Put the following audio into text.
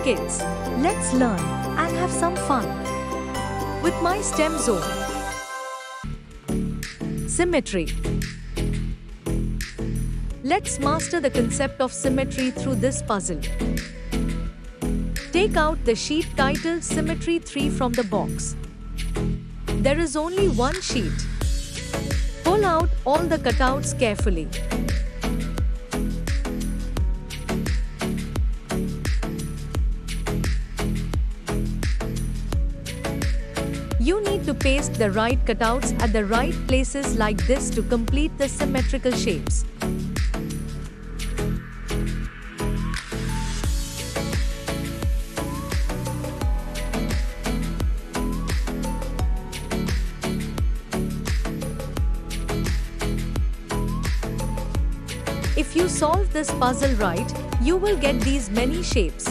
Kids, let's learn and have some fun with my STEM zone. Symmetry. Let's master the concept of symmetry through this puzzle. Take out the sheet titled Symmetry 3 from the box. There is only one sheet. Pull out all the cutouts carefully. You need to paste the right cutouts at the right places like this to complete the symmetrical shapes. If you solve this puzzle right, you will get these many shapes.